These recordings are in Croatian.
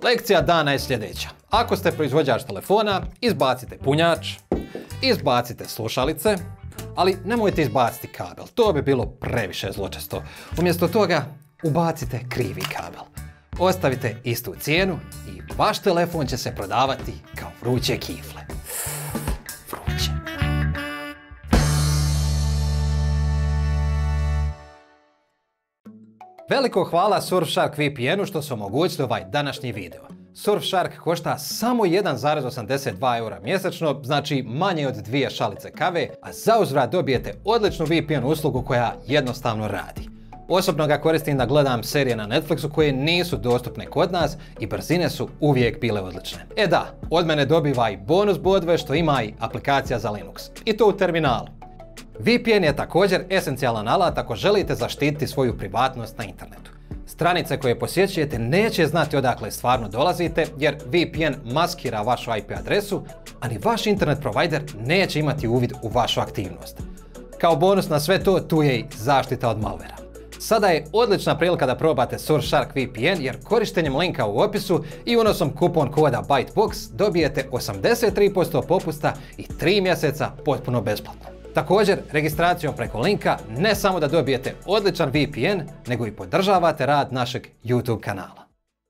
Lekcija dana je sljedeća. Ako ste proizvođač telefona, izbacite punjač, izbacite slušalice, ali nemojte izbaciti kabel, to bi bilo previše zločesto. Umjesto toga, ubacite krivi kabel. Ostavite istu cijenu i vaš telefon će se prodavati kao vruće kifle. Vruće. Veliko hvala Surfshark VPN-u što su omogućili ovaj današnji video. Surfshark košta samo 1,82 eura mjesečno, znači manje od 2 šalice kave, a zauzvrat dobijete odličnu VPN uslugu koja jednostavno radi. Osobno ga koristim da gledam serije na Netflixu koje nisu dostupne kod nas i brzine su uvijek bile odlične. E da, od mene dobiva i bonus bodove što ima i aplikacija za Linux. I to u terminalu. VPN je također esencijalan alat ako želite zaštititi svoju privatnost na internetu. Stranice koje posjećujete neće znati odakle stvarno dolazite jer VPN maskira vašu IP adresu, a ni vaš internet provider neće imati uvid u vašu aktivnost. Kao bonus na sve to, tu je i zaštita od malvera. Sada je odlična prilika da probate Surfshark VPN jer korištenjem linka u opisu i unosom kupon koda BYTEBOX dobijete 83% popusta i 3 mjeseca potpuno besplatno. Također, registracijom preko linka ne samo da dobijete odličan VPN, nego i podržavate rad našeg YouTube kanala.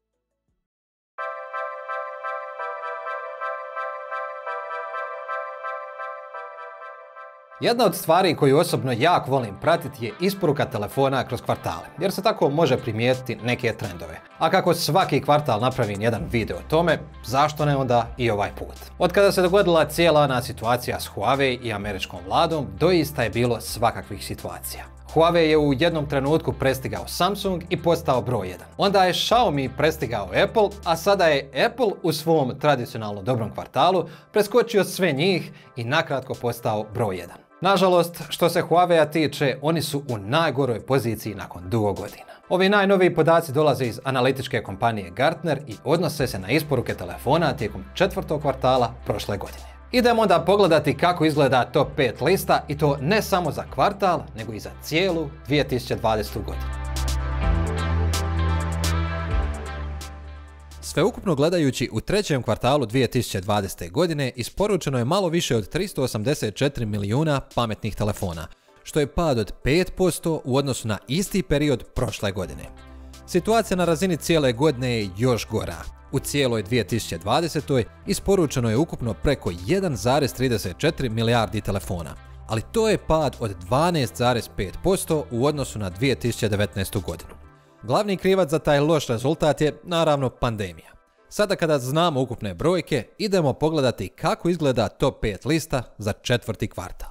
Jedna od stvari koju osobno jako volim pratiti je isporuka telefona kroz kvartale, jer se tako može primijetiti neke trendove. A kako svaki kvartal napravim jedan video o tome, zašto ne onda i ovaj put? Od kada se dogodila cijela ona situacija s Huawei i američkom vladom, doista je bilo svakakvih situacija. Huawei je u jednom trenutku prestigao Samsung i postao broj 1. Onda je Xiaomi prestigao Apple, a sada je Apple u svom tradicionalno dobrom kvartalu preskočio sve njih i nakratko postao broj 1. Nažalost, što se Huawei-a tiče, oni su u najgoroj poziciji nakon dugo godina. Ovi najnoviji podaci dolaze iz analitičke kompanije Gartner i odnose se na isporuke telefona tijekom 4. kvartala prošle godine. Idemo onda pogledati kako izgleda top 5 lista i to ne samo za kvartal, nego i za cijelu 2020. godinu. Sveukupno gledajući, u trećem kvartalu 2020. godine isporučeno je malo više od 384 milijuna pametnih telefona, što je pad od 5% u odnosu na isti period prošle godine. Situacija na razini cijele godine je još gora. U cijeloj 2020. isporučeno je ukupno preko 1,34 milijardi telefona, ali to je pad od 12,5% u odnosu na 2019. godinu. Glavni krivac za taj loš rezultat je naravno pandemija. Sada kada znamo ukupne brojke, idemo pogledati kako izgleda top 5 lista za 4. kvartal.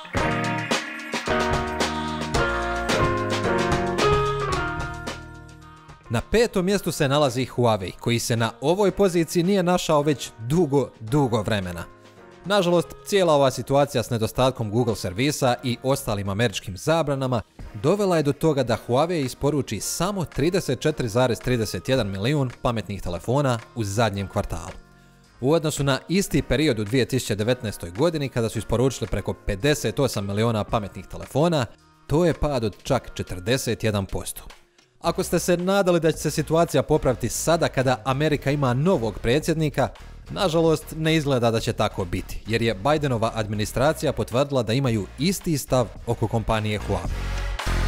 Na 5. mjestu se nalazi Huawei, koji se na ovoj poziciji nije našao već dugo vremena. Nažalost, cijela ova situacija s nedostatkom Google servisa i ostalim američkim zabranama dovela je do toga da Huawei isporuči samo 34,31 milijun pametnih telefona u zadnjem kvartalu. U odnosu na isti period u 2019. godini kada su isporučili preko 58 milijuna pametnih telefona, to je pad od čak 41%. Ako ste se nadali da će se situacija popraviti sada kada Amerika ima novog predsjednika, nažalost ne izgleda da će tako biti, jer je Bidenova administracija potvrdila da imaju isti stav oko kompanije Huawei.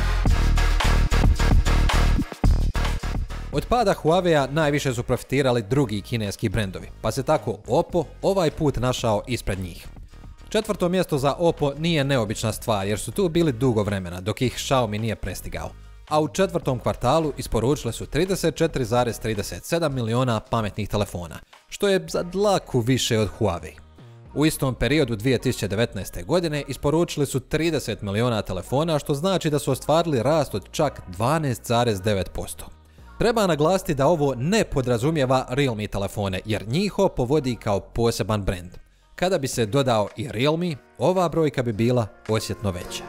Od pada Huawei-a najviše su profitirali drugi kineski brendovi, pa se tako Oppo ovaj put našao ispred njih. 4. mjesto za Oppo nije neobična stvar jer su tu bili dugo vremena dok ih Xiaomi nije prestigao, a u 4. kvartalu isporučile su 34,37 milijuna pametnih telefona, što je za dlaku više od Huawei. U istom periodu 2019. godine isporučili su 30 milijuna telefona, što znači da su ostvarili rast od čak 12,9%. Treba naglasiti da ovo ne podrazumijeva Realme telefone, jer njih Oppo vodi kao poseban brend. Kada bi se dodao i Realme, ova brojka bi bila osjetno veća.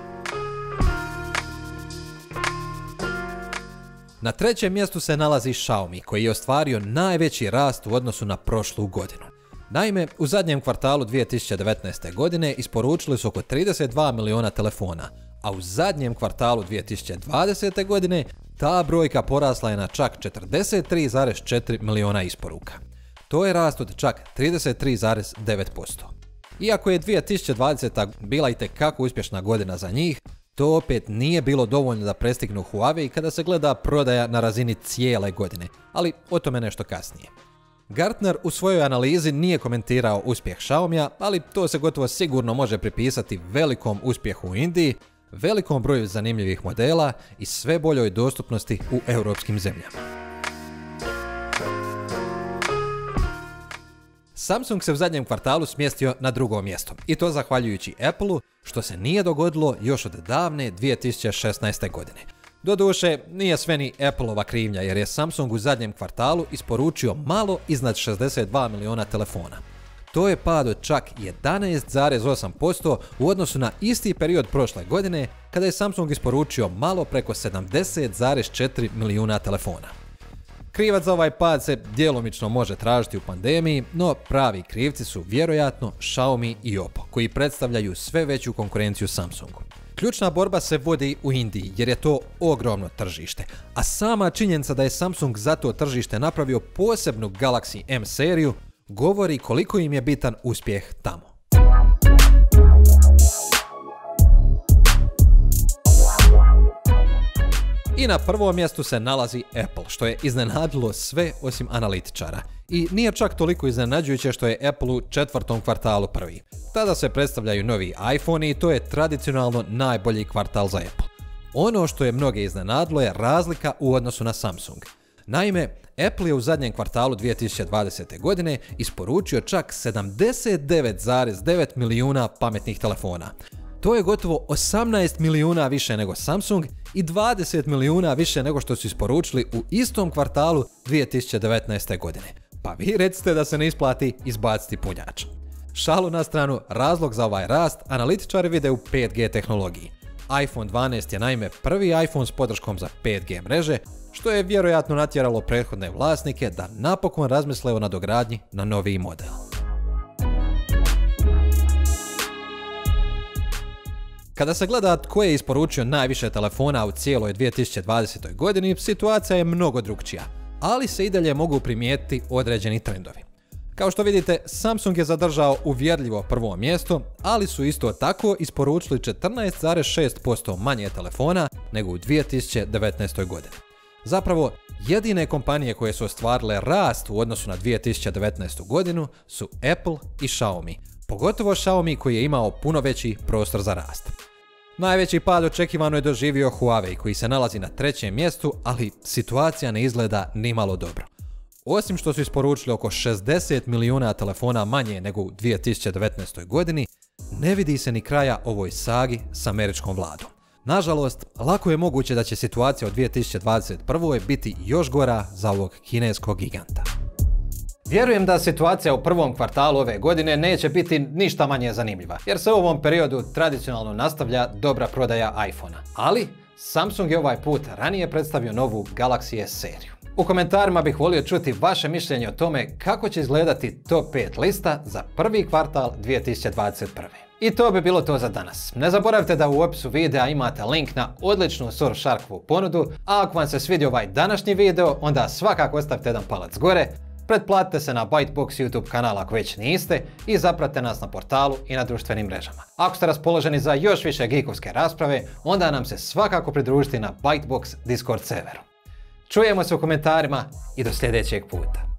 Na 3. mjestu se nalazi Xiaomi, koji je ostvario najveći rast u odnosu na prošlu godinu. Naime, u zadnjem kvartalu 2019. godine isporučili su oko 32 milijuna telefona, a u zadnjem kvartalu 2020. godine ta brojka porasla je na čak 43,4 miliona isporuka. To je rast od čak 33,9%. Iako je 2020. bila itekako uspješna godina za njih, to opet nije bilo dovoljno da prestignu Huawei kada se gleda prodaja na razini cijele godine, ali o tome nešto kasnije. Gartner u svojoj analizi nije komentirao uspjeh Xiaomia, ali to se gotovo sigurno može pripisati velikom uspjehu u Indiji, velikom broju zanimljivih modela i sve boljoj dostupnosti u europskim zemljama. Samsung se u zadnjem kvartalu smjestio na drugo mjesto i to zahvaljujući Apple-u, što se nije dogodilo još od davne 2016. godine. Doduše, nije sve ni Apple-ova krivnja jer je Samsung u zadnjem kvartalu isporučio malo iznad 62 miliona telefona. To je pad od čak 11,8% u odnosu na isti period prošle godine kada je Samsung isporučio malo preko 70,4 milijuna telefona. Krivac za ovaj pad se djelomično može tražiti u pandemiji, no pravi krivci su vjerojatno Xiaomi i Oppo, koji predstavljaju sve veću konkurenciju Samsungu. Ključna borba se vodi u Indiji jer je to ogromno tržište, a sama činjenica da je Samsung za to tržište napravio posebnu Galaxy M seriju govori koliko im je bitan uspjeh tamo. I na prvom mjestu se nalazi Apple, što je iznenadilo sve osim analitičara. I nije čak toliko iznenađujuće što je Apple u četvrtom kvartalu prvi. Tada se predstavljaju novi iPhone i to je tradicionalno najbolji kvartal za Apple. Ono što je mnoge iznenadilo je razlika u odnosu na Samsung. Naime, Apple je u zadnjem kvartalu 2020. godine isporučio čak 79,9 milijuna pametnih telefona. To je gotovo 18 milijuna više nego Samsung i 20 milijuna više nego što su isporučili u istom kvartalu 2019. godine. Pa vi recite da se ne isplati izbaciti punjač. Šalu na stranu, razlog za ovaj rast analitičari vide u 5G tehnologiji. iPhone 12 je naime prvi iPhone s podrškom za 5G mreže, što je vjerojatno natjeralo prethodne vlasnike da napokon razmisle o nadogradnji na noviji model. Kada se gleda tko je isporučio najviše telefona u cijeloj 2020. godini, situacija je mnogo drukčija, ali se i dalje mogu primijetiti određeni trendovi. Kao što vidite, Samsung je zadržao uvjerljivo prvo mjesto, ali su isto tako isporučili 14,6% manje telefona nego u 2019. godini. Zapravo, jedine kompanije koje su ostvarile rast u odnosu na 2019. godinu su Apple i Xiaomi, pogotovo Xiaomi koji je imao puno veći prostor za rast. Najveći pad očekivano je doživio Huawei koji se nalazi na trećem mjestu, ali situacija ne izgleda nimalo dobro. Osim što su isporučili oko 60 milijuna telefona manje nego u 2019. godini, ne vidi se ni kraja ovoj sagi s američkom vladom. Nažalost, lako je moguće da će situacija u 2021. biti još gora za ovog kineskog giganta. Vjerujem da situacija u prvom kvartalu ove godine neće biti ništa manje zanimljiva, jer se u ovom periodu tradicionalno nastavlja dobra prodaja iPhona. Ali, Samsung je ovaj put ranije predstavio novu Galaxy S seriju. U komentarima bih volio čuti vaše mišljenje o tome kako će izgledati top 5 lista za prvi kvartal 2021. I to bi bilo to za danas. Ne zaboravite da u opisu videa imate link na odličnu Surfsharkovu ponudu, a ako vam se svidio ovaj današnji video, onda svakako ostavite jedan palac gore, pretplatite se na Bytebox YouTube kanal ako već niste i zapratite nas na portalu i na društvenim mrežama. Ako ste raspoloženi za još više geekovske rasprave, onda nam se svakako pridružite na Bytebox Discord serveru. Čujemo se u komentarima i do sljedećeg puta.